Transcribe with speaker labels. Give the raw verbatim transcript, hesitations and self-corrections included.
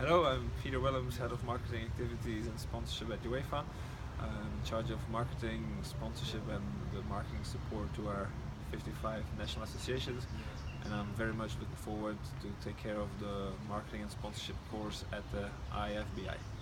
Speaker 1: Hello, I'm Peter Willems, Head of Marketing Activities and Sponsorship at UEFA. I'm in charge of marketing, sponsorship and the marketing support to our fifty-five national associations, and I'm very much looking forward to take care of the marketing and sponsorship course at the I F B I.